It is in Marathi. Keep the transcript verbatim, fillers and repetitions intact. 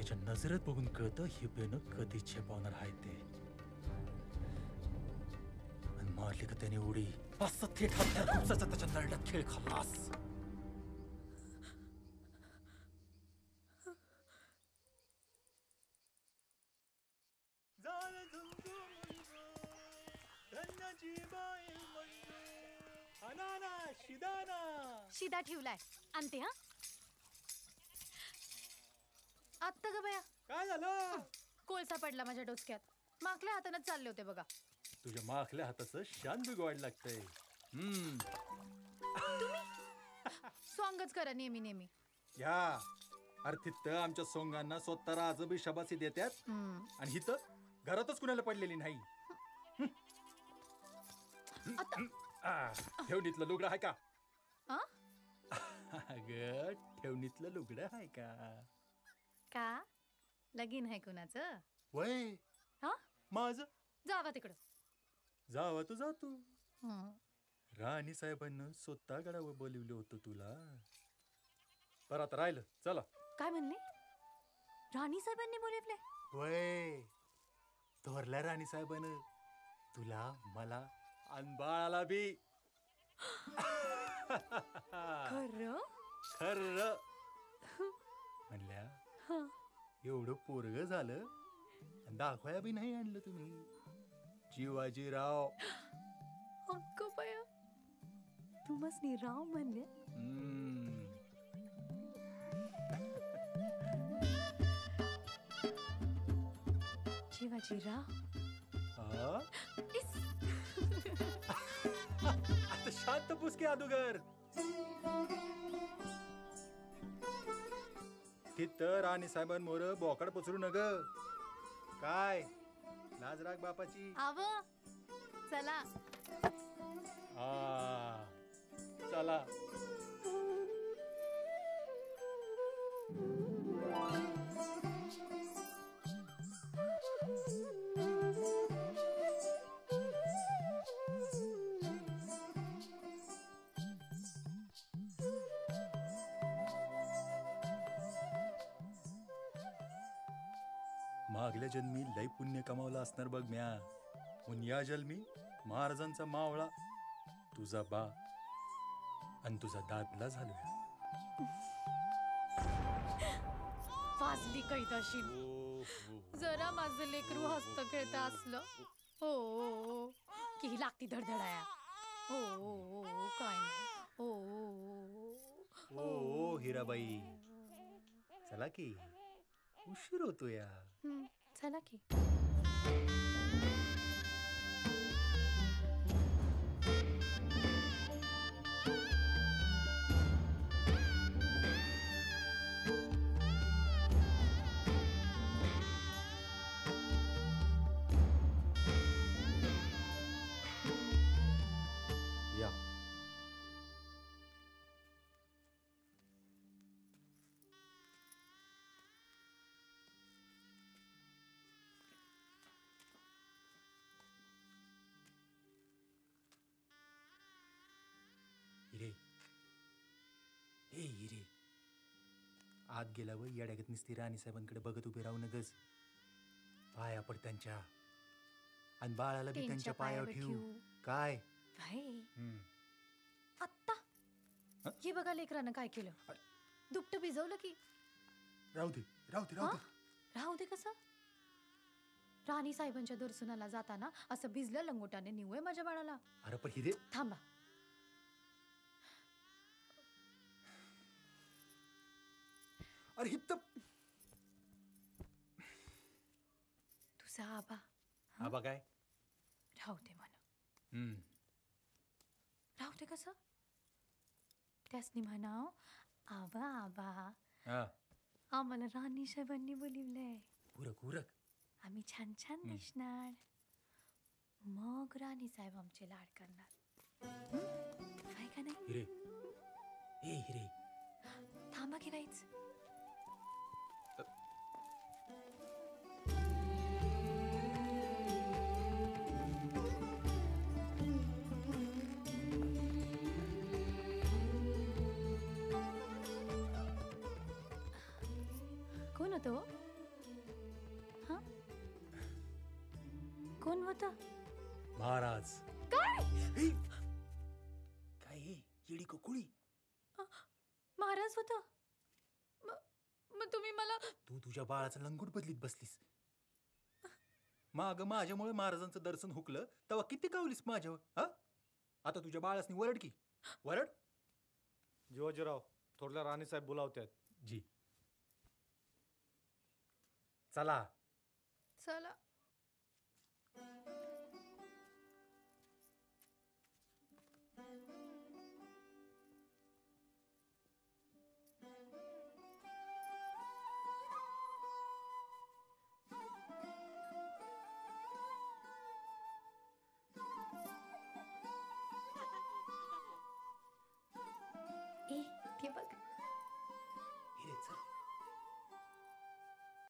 त्याच्या नजरेत बघून कळतं ही बेनं कधी छेपावणार आहे ते. आणि मारली का त्याने उडी असं थेट हत्यार खुपसाचा त्याच्या नरड्यात खेळ खाल्लास. शिदा ठेवलाय आणते. हा आत्ता ग बया काय झालं? कोळसा पडला माझ्या डोसक्यात. मागल्या हातानच चालले होते बघा. तुझ्या मागल्या हाताचं शान बिघवायला लागतंय. हम्म सॉंगच करा नेहमी नेहमी. या अर्थित आमच्या सोंगांना स्वतः राज बी शबासी देतात आणि हित घरातच कुणाला पडलेली नाही. ठेवणीतलं लुगडं आहे का? अगं ठेवणीतलं लुगडं आहे का? का लगीन आहे कुणाचं? वय हा माझं. जावा तिकडं. जावा तू जा तू. राणी साहेबांना स्वतः गडावर बोलवलं होतं तुला. परत राहिलं. चला. काय म्हणले? राणी साहेबांनी बोलवले? वय थोरल्या राणी साहेबांना तुला मला आणि बाळाला बी. खरं खरं म्हणल्या एवढं पोरग झालं आणि दाखवाया बी नाही आणलं तुम्ही. जीवाजीराव. अक्क बया तू मस्नी राव म्हणले. जीवाजीराव. आता शांत पुसके अदुगर. तिथं राणी साहेबांमोर बोकाड पसरू नग. काय लाज राग बापाची. आव चला. हा चला. मागल्या जन्मी लय पुण्य कमावलं असणार बघ म्या. म्हणून या जन्मी महाराजांचा मावळा तुझा बा आणि तुझा दादला झालो. फासली कैदाशी. जरा माझं लेकरू हस्त खेळता असलं हो की ही लागती धडधडाया. हो काय नाही. हो ओ हिराबाई चला की उशीर होतो या. चला की. या हिरे. हे हिरे आत गेल्यावर येड्यागत निसती राणी साहेबांकडे बघत उभे राहू नगस. पाया पड त्यांच्या आणि बाळाला बी त्यांच्या पायावर ठेवू. काय आत्ता हे बघा लेकरानं काय केलं. दुपट भिजवलं की. राहू दे राहू दे राहू दे राहू दे. कसं राणी साहेबांच्या दर्शनाला जाताना असं भिजलं लंगोटाने निवय माझ्या बाळाला. अरे पण हिरे थांबा. अरे हित तुझा आबा. आबा काय राहू दे म्हणा. हम्म राहू दे. कसं त्यासनी म्हणाव आबा आबा आम्हाला राणी साहेबांनी बोलिवलंय. उरक उरक. आम्ही छान छान दिसणार. मग राणी साहेब आमचे लाड करणार. काय का नाही हिरे. ए हिरे थांबा की बाईच. कोण होतो? कोण होत? महाराज. काय? हे! काय हे येडी कोकुळी? महाराज होत? मग तुम्ही मला तू तुझ्या बाळाचं लंगूट बदलीत बसलीस. माग माझ्यामुळे महाराजांचं दर्शन हुकलं तेव्हा किती कावलीस माझ्यावर? हा, आता तुझ्या बाळासनी वरड की वरड. जीवाजीराव, थोरल्या राणीसाहेब बोलावतात. जी. चला. चला.